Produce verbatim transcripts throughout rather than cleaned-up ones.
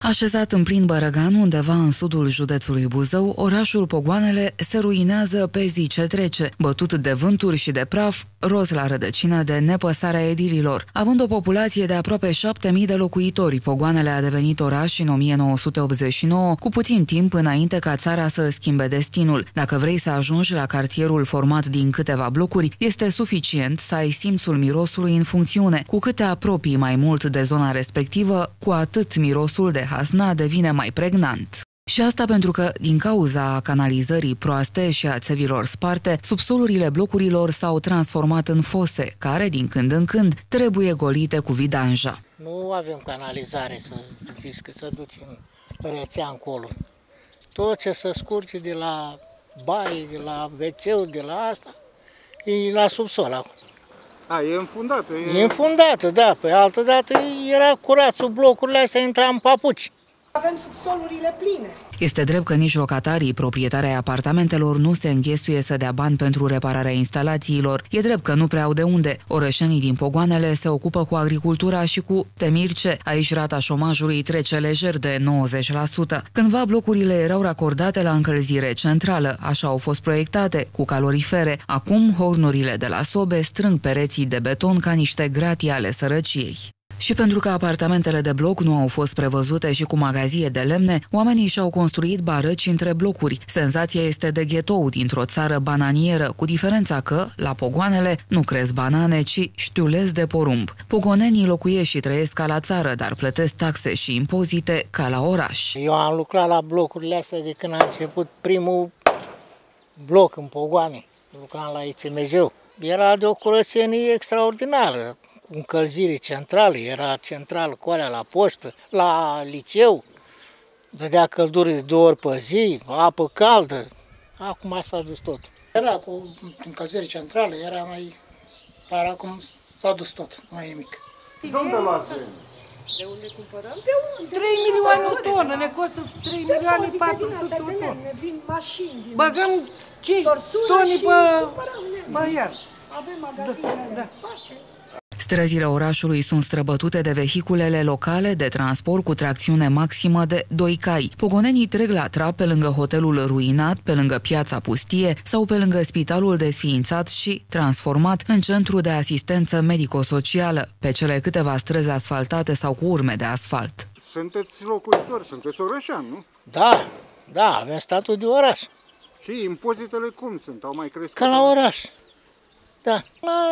Așezat în plin Bărăgan, undeva în sudul județului Buzău, orașul Pogoanele se ruinează pe zi ce trece, bătut de vânturi și de praf, roz la rădăcină de nepăsarea edililor. Având o populație de aproape șapte mii de locuitori, Pogoanele a devenit oraș în o mie nouă sute optzeci și nouă, cu puțin timp înainte ca țara să schimbe destinul. Dacă vrei să ajungi la cartierul format din câteva blocuri, este suficient să ai simțul mirosului în funcțiune. Cu cât te apropii mai mult de zona respectivă, cu atât mirosul de hasna devine mai pregnant. Și asta pentru că, din cauza canalizării proaste și a țevilor sparte, subsolurile blocurilor s-au transformat în fose, care, din când în când, trebuie golite cu vidanja. Nu avem canalizare, să zici, că să duci în rețea încolo. Tot ce se scurge de la baie, de la ve ce-uri, de la asta, e la subsol acum. A, e înfundată? E, e înfundată, da. Pe altă dată era curat sub blocurile astea, intra în papuci. Avem subsolurile pline. Este drept că nici locatarii, proprietarii apartamentelor, nu se înghesuie să dea bani pentru repararea instalațiilor. E drept că nu prea au de unde. Orășenii din Pogoanele se ocupă cu agricultura și cu temirce. Aici rata șomajului trece lejer de nouăzeci la sută. Cândva blocurile erau racordate la încălzire centrală, așa au fost proiectate, cu calorifere. Acum hornurile de la sobe strâng pereții de beton ca niște gratii ale sărăciei. Și pentru că apartamentele de bloc nu au fost prevăzute și cu magazie de lemne, oamenii și-au construit barăci între blocuri. Senzația este de ghetou dintr-o țară bananieră, cu diferența că, la Pogoanele, nu cresc banane, ci știuleți de porumb. Pogonenii locuiesc și trăiesc ca la țară, dar plătesc taxe și impozite ca la oraș. Eu am lucrat la blocurile astea de când a început primul bloc în Pogoane. Lucram la I C M J. Era de o curățenie extraordinară. Încălzire centrală, era centrală cu alea la poștă, la liceu, dădea căldură de două ori pe zi, apă caldă, acum s-a dus tot. Era cu încălzire centrală, era mai, dar acum s-a dus tot, nu mai e nimic. De unde luați? De unde cumpărăm? De unde? trei milioane o tonă, ne costă trei milioane patru sute o tonă. Ne vin mașini. Băgăm cinci tone pe, pe iar. Avem magazinele da, în spate. Străzile orașului sunt străbătute de vehiculele locale de transport cu tracțiune maximă de doi cai. Pogonenii trec la trap pe lângă hotelul ruinat, pe lângă piața pustie sau pe lângă spitalul desființat și transformat în centru de asistență medico-socială, pe cele câteva străzi asfaltate sau cu urme de asfalt. Sunteți locuitori, sunteți orășani, nu? Da, da, avem statut de oraș. Și impozitele cum sunt? Au mai crescut? Ca la oraș, da.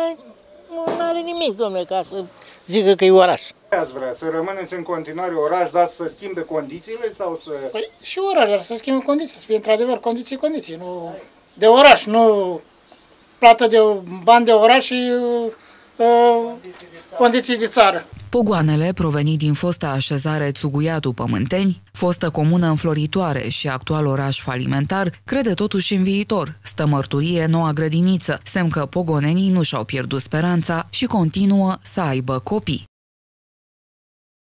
Nu are nimic, domnule, ca să zică că e oraș. Ați vrea să rămâneți în continuare oraș, dar să schimbe condițiile sau să... Păi și oraș, dar să schimbe condiții, să fie într-adevăr condiții, condiții, nu de oraș, nu plată de bani de oraș și uh, condiții de țară. Pogoanele, provenit din fosta așezare Țuguiatu Pământeni, fostă comună înfloritoare și actual oraș falimentar, crede totuși în viitor. Stă mărturie noua grădiniță, semn că pogonenii nu și-au pierdut speranța și continuă să aibă copii.